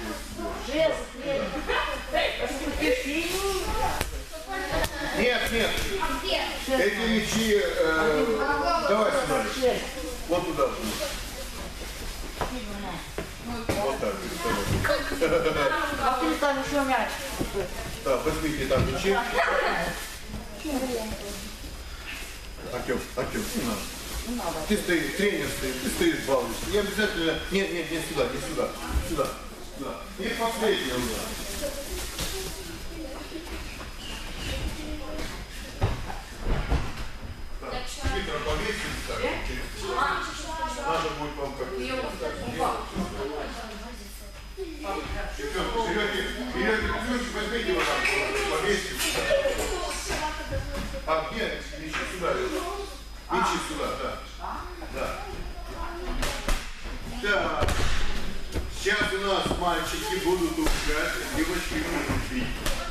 Нет, нет. Эти мячи, давай сюда. Вот туда. Вот так. А ты там еще мяч. Да, возьмите там мячи. Артем, не надо. Ты стоишь, тренер стоит, ты стоишь, балуешься. И обязательно... Нет, не сюда, не сюда. Сюда. И последний удар. Хитро повесить, так, надо будет вам как-то. Берете ключ, возьмите его там, повесите. А где? Ищи сюда. Ищи сюда, да. Так. Сейчас у нас мальчики будут играть, девочки будут пить.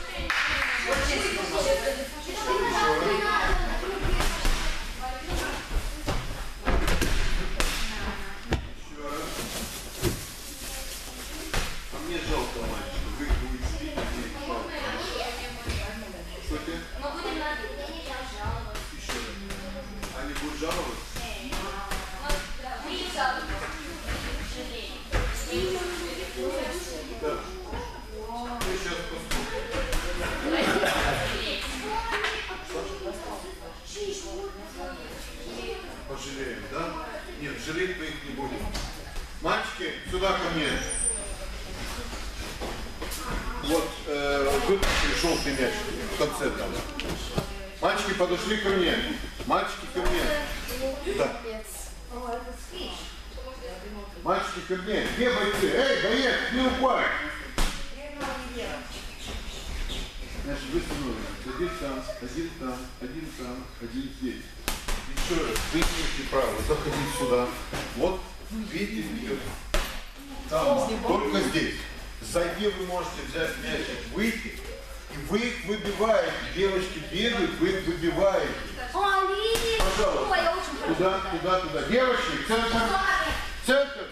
Мне жалко мальчика, вы будете спить, мне жалко. Что тебе? Мы будем жаловаться. Еще раз. Они будут жаловаться? Мы жалуемся. Да. Мы сейчас посмотрим. Пожалеем, да? Нет, жалеть мы их не будем. Мальчики, сюда ко мне. Вот выпустили желтый мяч в конце там. Мальчики подошли ко мне. Мальчики ко мне. Да. Мальчики ко мне. Где бойцы? Эй, боец, не упай. Значит, вы становитесь. Один там, один здесь. Еще раз, вытяните право, заходите сюда. Вот, видите, вперед. Там, только здесь. Сзади вы можете взять мячик, выйти, и вы их выбиваете. Девочки бегают, вы их выбиваете. Пожалуйста. Туда. Девочки, центр.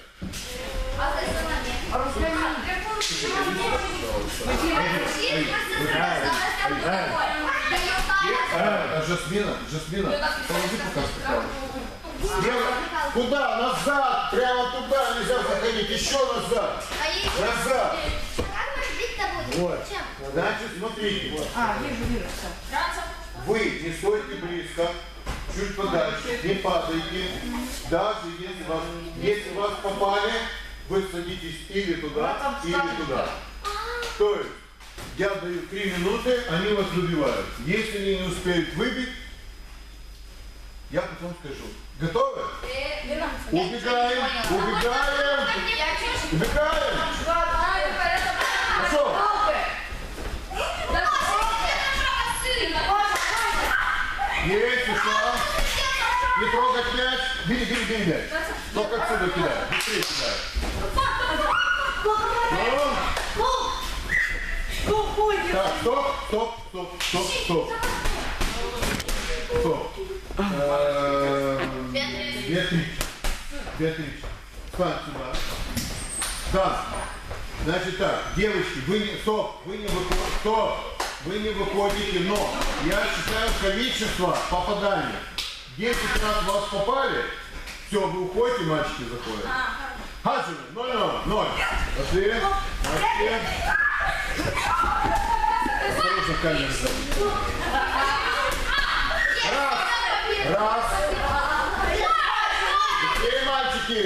Жасмина, положи пока стакан. Куда? Назад! Прямо туда нельзя заходить. Еще назад. Назад. Вот. Значит, смотрите. Вот. Вижу. Вы не стойте близко. Чуть подальше. Не падайте. Даже если вас попали, вы садитесь или туда, или туда. То есть, я даю 3 минуты, они вас выбивают. Если они не успеют выбить, я потом скажу. Готовы? Убегаем. Пошел. Есть, ушла. Не трогать мяч. Бери мяч. Только отсюда кидай. Быстрее кидай. Так, стоп. Беатрич. Встань сюда. Да. Значит так, девочки, вы не выходите, но я считаю количество попаданий. 10 раз вас попали, все, вы уходите, мальчики заходят. Хаджина, 0-0. Пошли. Осторожно, камера сзади. Раз. Быстрее, мальчики.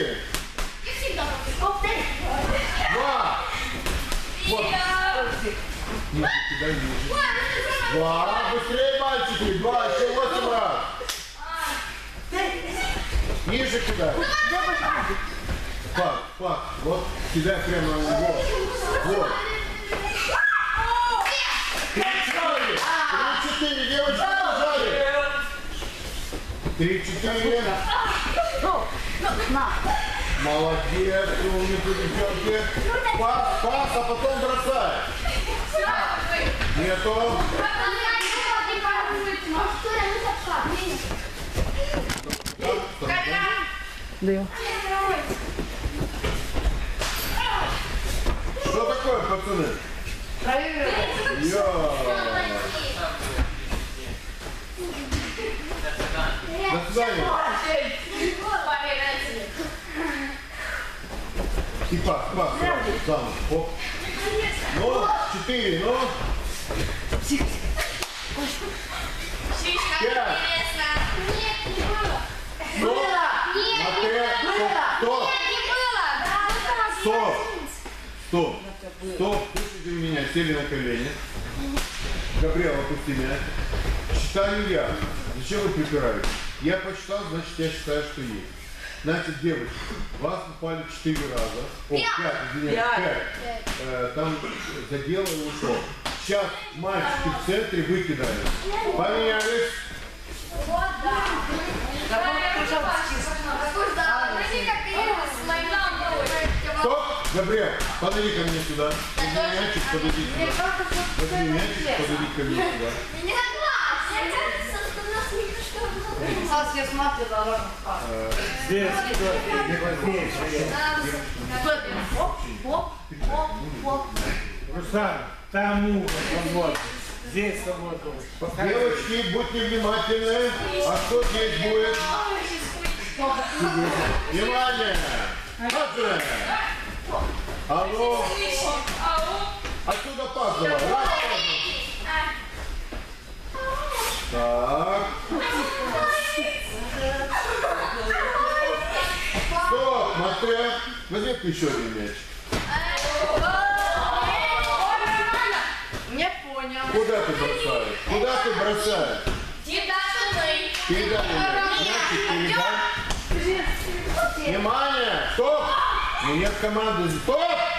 2. Вот. Ниже кидай, ниже. 2. Быстрее, мальчики. 2. Еще 8 раз. Ниже кидай. Пак. Вот. Кидай прямо на него. Вот. 3-4. Девочки нажали. 3-4. Молодец, умница, девчонки. Пас, а потом бросай. Нету. Даю. Что такое, пацаны? Проигрывай. До свидания. И пас, сам. Оп. Ну, 4, ну. Шишка, Пять. интересно. Нет, не было. Стоп. Нет, Матвей, стоп. не было. Стоп. Стоп. Стоп. Слушайте меня. Сели на колени. Габриэл, опусти меня. Считаю я. Зачем вы припираете? Я посчитал, значит, я считаю, что есть. Значит, девочки, вас попали 4 раза. О, 5, извиняюсь, 5. Там задело и ушло. Сейчас мальчики в центре выкидают. Поменялись. Вот, да. Стоп! Габриэл, подойди ко мне сюда. Возьми мячик, подойди сюда. Возьми мячик, подойди ко мне сюда. Меня класс! Я кажется, что у нас никто. Сейчас я смотрю, давай. Здесь не важнее. Оп. Руслан, там угол, вот. Здесь с тобой тоже. Девочки, будьте внимательны. А что здесь будет? Внимание! Пасы! Алло! Отсюда пас давай. Раз, так. Стоп, Матвей. Возьми еще один мяч. Не понял. Куда ты бросаешь? Куда ты бросаешь? Передай мне. Мячик передай. Внимание! Стоп! Ну, нет команды. Стоп!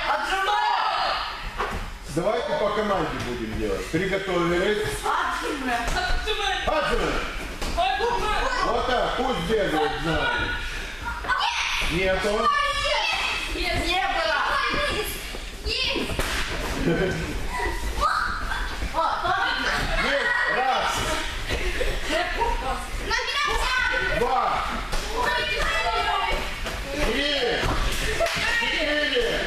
Давайте по команде будем делать. Приготовились. Аджимы! Вот так, пусть бегает, знает. Нету. Не было. Есть. Раз. Два. 3. 4.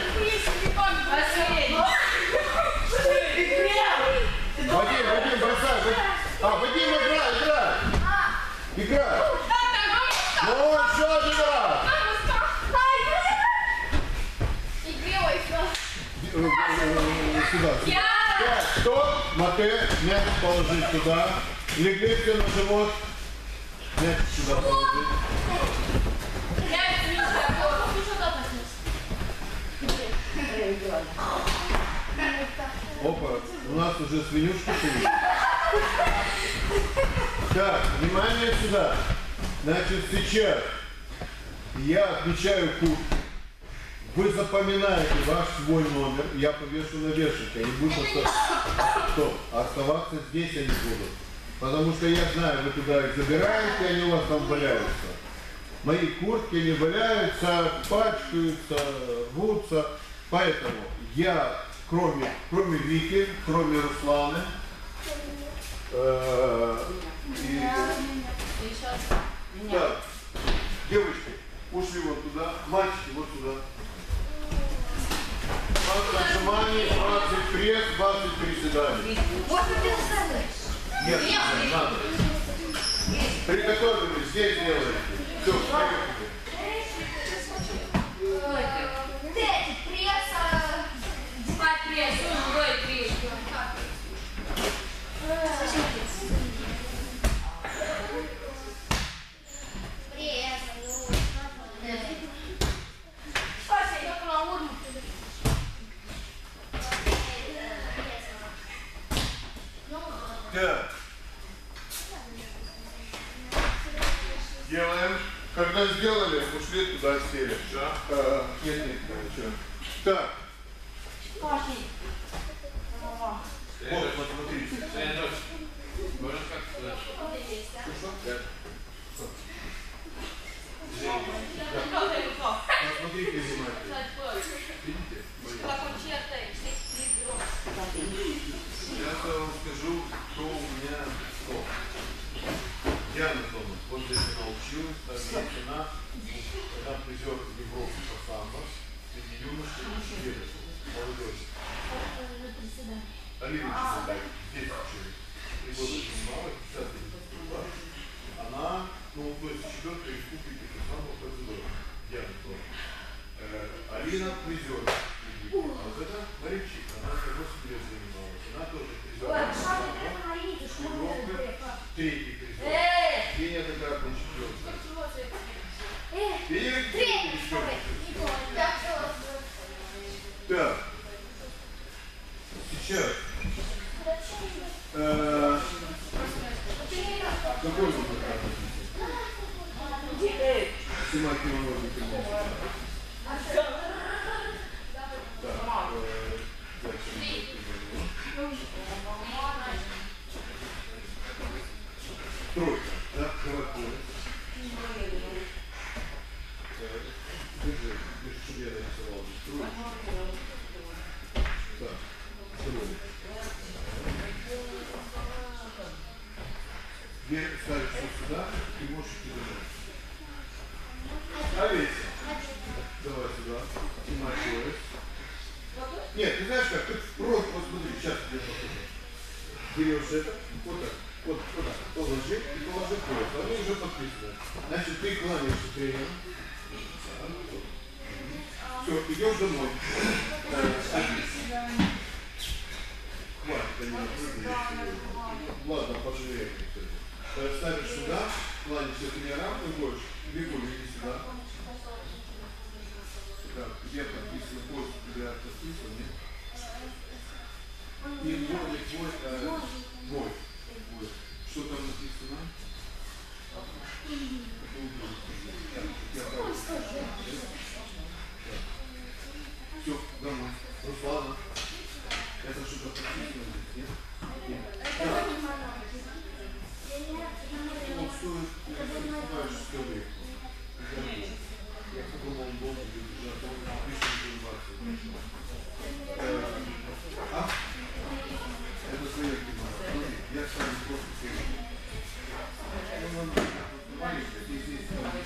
Вадим, бросай. Вадим, играй. Играй. Ну, еще один раз. Сюда. 5. Стоп. Матвей, мяч положить сюда. Легли все на живот. Мяч сюда положить. Опа, у нас уже свинюшка появилась. Так, внимание сюда. Значит, сейчас я отмечаю куб. Вы запоминаете ваш свой номер. Я повешу на вешалке. Они будут оставаться здесь, они будут. Потому что я знаю, вы туда их забираете, они у вас там валяются. Мои куртки не валяются, пачкаются, рвутся. Поэтому я, кроме Вики, кроме Русланы, так, девочки, ушли вот туда, мальчики вот сюда. 20 отжиманий, 20 пресс, 20 приседаний. Нет, не надо. Приготовились, здесь делаете. Все, поехали. Так. Делаем. Когда сделали, ушли туда, сели. Нет, ничего. Так. Вот, посмотрите. Посмотрите внимательно. Видите? Сейчас я вам скажу, кто у меня кто. Диана Томас, вот здесь она училась, там есть она призер Европы по самбо, среди юношей и молодежи. Алина Чеснока, здесь училась. 3 года занималась, сейчас я поступила. Она, ну, то есть 4-й республики самого процедуры. Алина призер. А вот это морячик, она 8 лет занималась. Она тоже призер. Европы 3-й призер. Кения дократный 4-й. Кения 3-й 4-й. Так. Сейчас. Какой он снимать его нужно, тройка, да, кровотворец. Держи, чтобы я нарисовал. Тройка. Так, тройка. Теперь ставишь его сюда и можешь идти домой. Олеся, давай сюда. Снимай пояс. Нет, ты знаешь как? Ты просто посмотри, сейчас тебе покажу. Берешь это, вот так, вот так, положи и положи пояс. Они уже подписаны. Значит, ты кланяешься тренеру. Все, идешь домой. Хватит, они не прыгают. Ладно, пожалеем. Ставишь сюда, кланяешься тренерам и больше. Бегу, иди сюда. Так, где подписано поезд, где подписан, нет? И твой. Что там написано? Все, домой. Руслана. Это что-то подписано здесь, нет? Нет. Да. Он стоит, знаешь, 100 лет. Я подумал, он должен быть уже, он пишет А? Это своя кино. Я сам просто фильм. Маленькая, здесь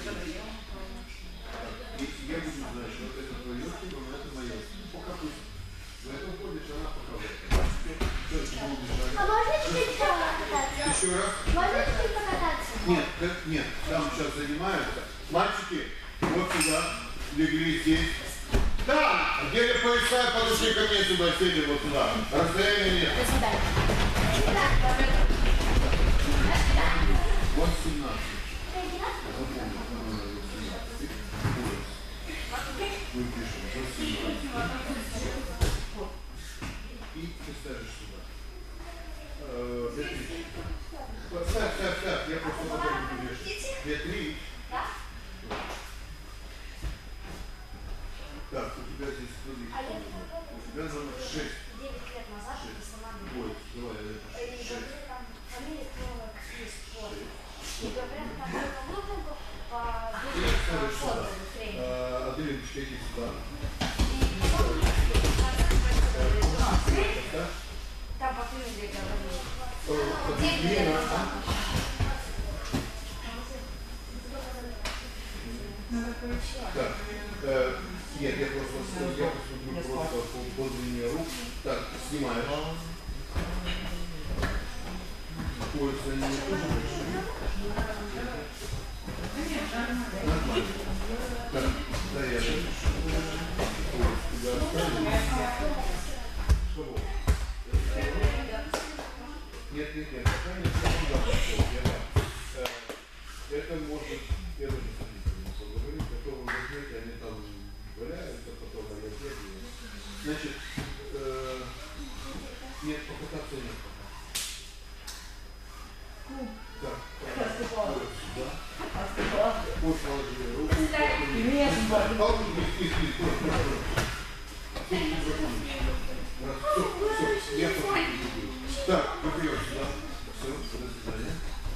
я буду знать, что это твое кино, но это мое. Пока пусть. В этом ходишь, она пока в этом. А можно чуть-чуть покататься? Еще раз? Можно чуть-чуть покататься? Нет, там сейчас занимаются. Мальчики, вот сюда, легли здесь. Да, где пояса, подошли ко мне сюда, сели вот сюда. Расстояние нет. До свидания. Вот 17. Мы пишем, вот 17. И ты ставишь сюда. Ставь, я просто потом буду вешать. Ветри. Так, у тебя здесь, смотри, у тебя номер 6. 9 лет назад Ой, давай, я напишу. 6. фамилия Клова есть. И говорят, там много по Ставишь сюда. Аделиночка, иди сюда. Там по фамилии говорили. Аделина. Так, нет, я просто посмотрю просто по длине рук. Так, снимаешь. Пояс за ними тоже большой. Нормально. Так, да, я напишу. Пояс тебя оставим. Что? Нет, пока не все. Это может, я даже поговорить, потом вы возьмете, они там валяются, потом они бегают. Значит, нет, покататься нет пока. Так, сюда. Вот положили руку. Палку здесь. Все, я покажу. Так, выпьем сюда. Все, до свидания.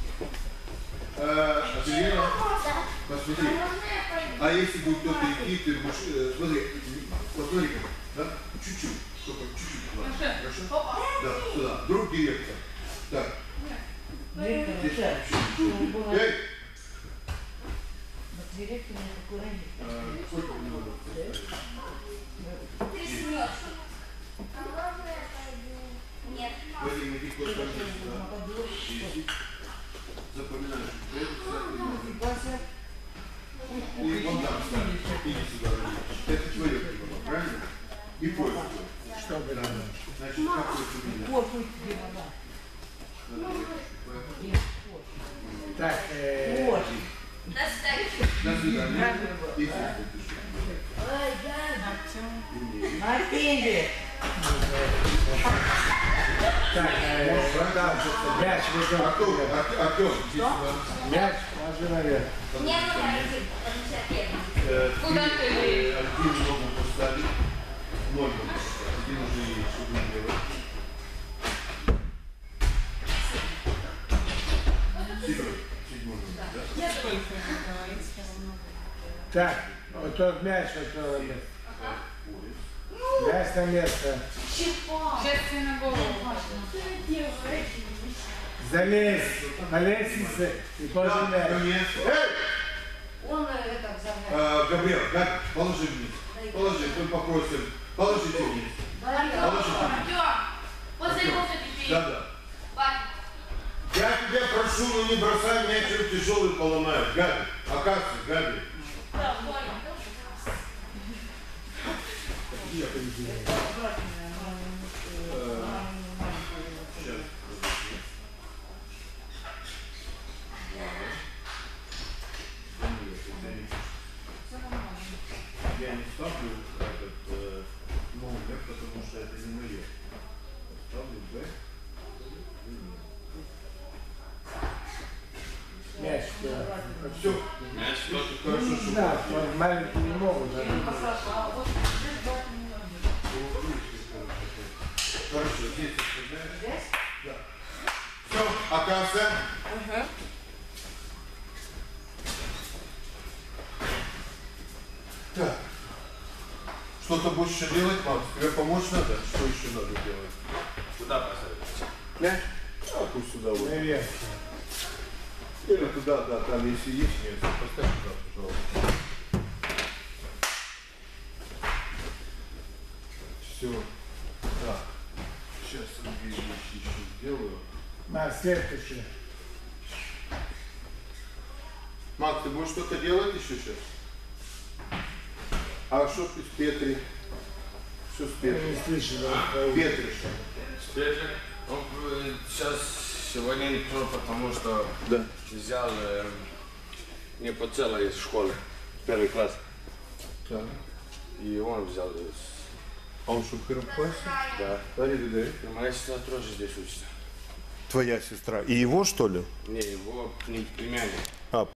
Аделина, посмотри. А если будет кто-то идти, ты будешь... Смотри, посмотри-ка, да? Чуть-чуть, только чуть-чуть. Хорошо? Да, сюда. Друг директор. Так. Здесь чуть-чуть. Эй! Сколько мне надо? Нет. кладешь сюда. 10. Запоминаешь. И вон там ставишь. Иди сюда. Это твое пиво, правильно? И кофе. Что бы там? Значит, какой ты меня? Так, До свидания. Иди. так, мяч выиграл. Артем, иди сюда. Мяч, ложи наверх. Куда ты? Один ногу поставить. 0 ногу поставить. Один уже есть, что будем делать. Седьмой номер, да? Так, вот тот мяч, вот то место. Мяч на место. Сейчас на голову. Залезь по лестнице и положи мяч. Эй! Он это взорвал. Габриэл, положи вниз. Положи, мы попросим. Положите вниз. Положите вниз. После кофе ты Да. Я тебя прошу, ну не бросай мяч, чем тяжелый поломаешь. Габи, оказывается, Габи. Я не ставлю этот номер, потому что это не мое. Ставлю Б. Мяч, да. Все. Хорошо, что Да, маленькие не могут. Хорошо, здесь оставляешь? Да. Все, оказывается. Так. Что-то будешь еще делать, Макс? Тебе помочь надо? Что еще надо делать? Куда поставить? Мяч? А пусть сюда вот. Наверх. Или туда, да, там если есть место, поставь туда, пожалуйста. Все. Так. Сейчас две вещи еще сделаю. На, следующее. Макс, ты будешь что-то делать еще сейчас? А что с Петри? Что с Я Петри? не слышу. Петри что? Петя, он сейчас сегодня не пришел, потому что Да. взял не по целой из школы, первый класс. Так. И он взял из... А он что, в первом классе? Да. Да. И моя сестра тоже здесь учится. Твоя сестра. И его, что ли? Не, его племянник. А,